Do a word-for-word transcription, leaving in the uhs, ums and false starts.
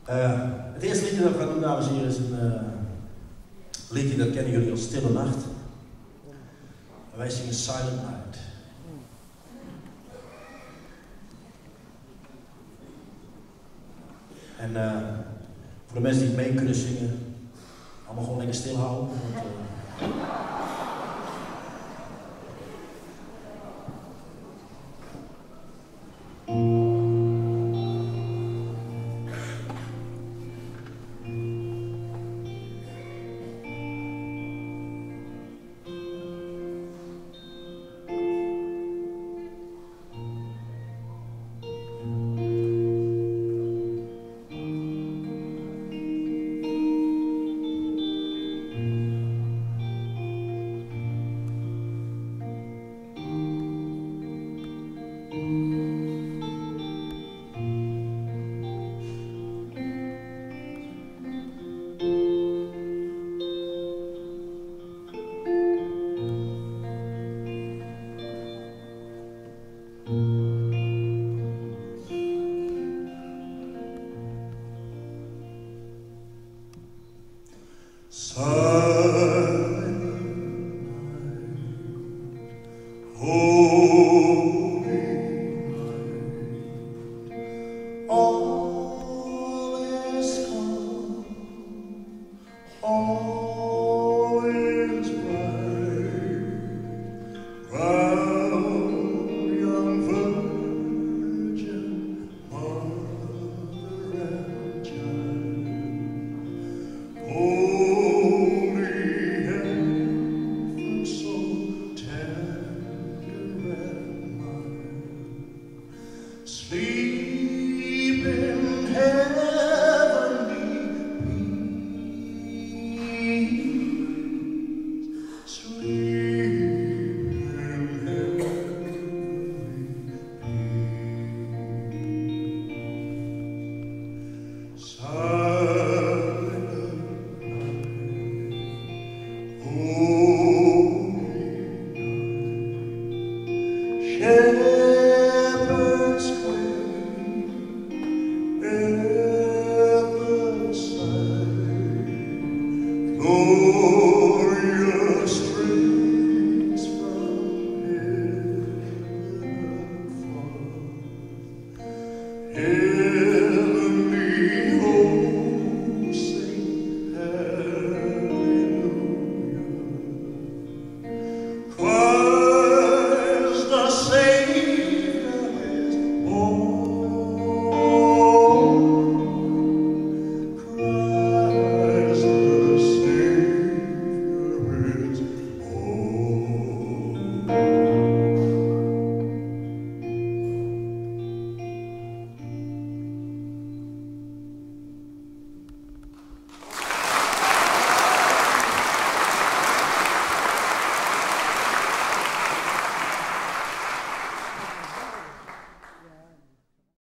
Uh, het eerste liedje dat we gaan doen, dames en heren, is een uh, liedje dat kennen jullie als Stille Nacht. En wij zingen Silent Night. En uh, voor de mensen die het mee kunnen zingen, allemaal gewoon lekker stil houden. Want, uh,